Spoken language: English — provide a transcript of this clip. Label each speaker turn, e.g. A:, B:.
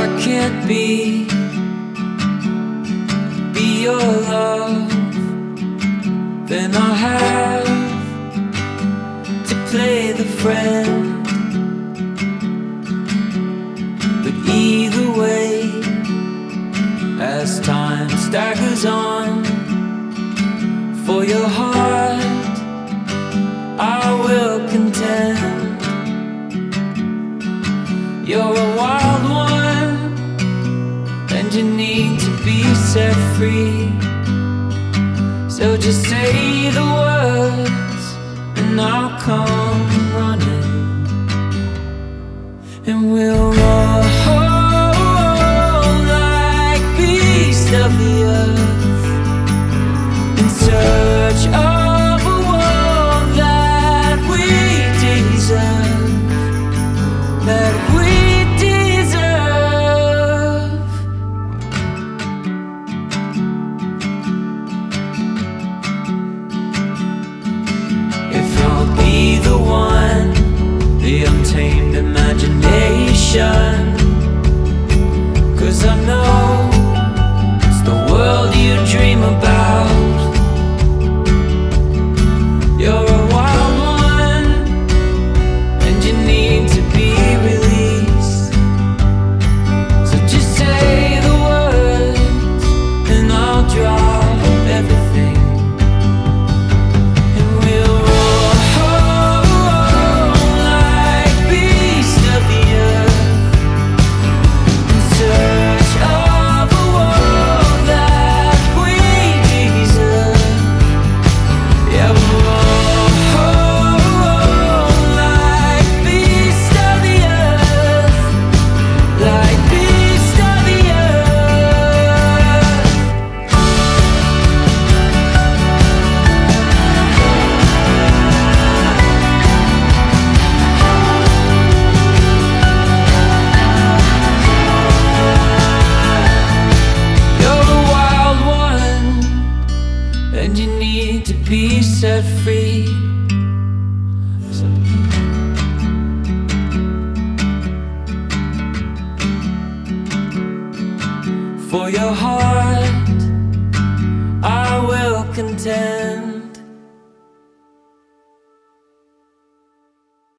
A: I can't be your love, then I'll have to play the friend. But either way, as time staggers on, for your heart I will contend. You're a wild one, and you need to be set free. So just say the words and I'll come running, and we'll roll like beasts of the earth in search of a world that we deserve, that we deserve. If I'll be the one, the untamed imagination, 'cause I know it's the world you dream about. You're a wild one, and you need to be released. So just say the words and I'll drop everything, and we'll roll like beasts of the earth in search of a world that we deserve. Yeah, we'll roll like beasts of the earth, like beasts of the earth. You're a wild one, and you need to be set free. For your heart I will contend.